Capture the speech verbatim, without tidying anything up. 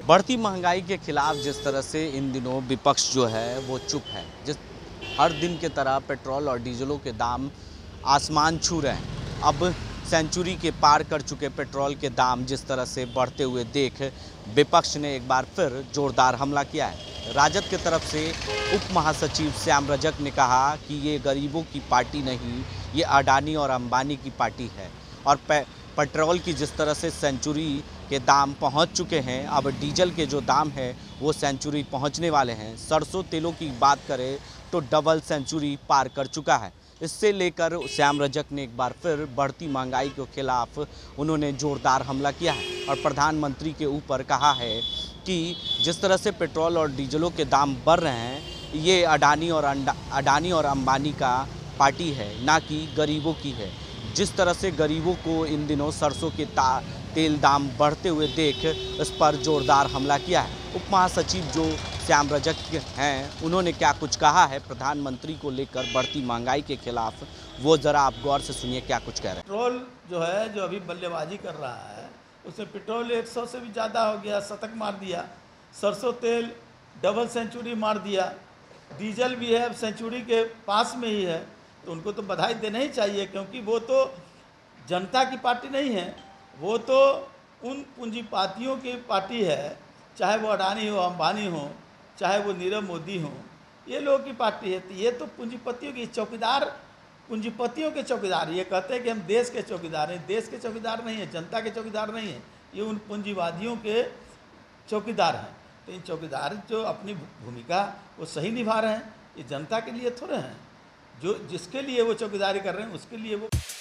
बढ़ती महंगाई के खिलाफ जिस तरह से इन दिनों विपक्ष जो है वो चुप है, जिस हर दिन के तरह पेट्रोल और डीजलों के दाम आसमान छू रहे हैं। अब सेंचुरी के पार कर चुके पेट्रोल के दाम जिस तरह से बढ़ते हुए देख विपक्ष ने एक बार फिर जोरदार हमला किया है। राजद की तरफ से उप महासचिव श्याम रजक ने कहा कि ये गरीबों की पार्टी नहीं, ये अडानी और अंबानी की पार्टी है। और पेट्रोल की जिस तरह से सेंचुरी के दाम पहुंच चुके हैं, अब डीजल के जो दाम है वो सेंचुरी पहुंचने वाले हैं। सरसों तेलों की बात करें तो डबल सेंचुरी पार कर चुका है। इससे लेकर श्याम रजक ने एक बार फिर बढ़ती महंगाई के खिलाफ उन्होंने जोरदार हमला किया है और प्रधानमंत्री के ऊपर कहा है कि जिस तरह से पेट्रोल और डीजलों के दाम बढ़ रहे हैं, ये अडानी और अडानी और अंबानी का पार्टी है, ना कि गरीबों की है। जिस तरह से गरीबों को इन दिनों सरसों के ता तेल दाम बढ़ते हुए देख इस पर जोरदार हमला किया है। उप महासचिव जो श्याम रजक हैं, उन्होंने क्या कुछ कहा है प्रधानमंत्री को लेकर बढ़ती महंगाई के खिलाफ, वो ज़रा आप गौर से सुनिए क्या कुछ कह रहे हैं। पेट्रोल जो है जो अभी बल्लेबाजी कर रहा है, उसमें पेट्रोल एक सौ से भी ज़्यादा हो गया, शतक मार दिया। सरसों तेल डबल सेंचुरी मार दिया। डीजल भी है अब सेंचुरी के पास में ही है, तो उनको तो बधाई देना ही चाहिए, क्योंकि वो तो जनता की पार्टी नहीं है, वो तो उन पूंजीपतियों की पार्टी है। चाहे वो अडानी हो, अंबानी हो, चाहे वो नीरव मोदी हो, ये लोगों की पार्टी है। तो ये तो पूंजीपतियों की चौकीदार, पूंजीपतियों के चौकीदार। ये कहते हैं कि हम देश के चौकीदार हैं, देश के चौकीदार नहीं है, जनता के चौकीदार नहीं है, ये उन पूंजीवादियों के चौकीदार हैं। तो इन चौकीदार जो अपनी भूमिका वो सही निभा रहे हैं, ये जनता के लिए थोड़े हैं। जो जिसके लिए वो चौकीदारी कर रहे हैं उसके लिए वो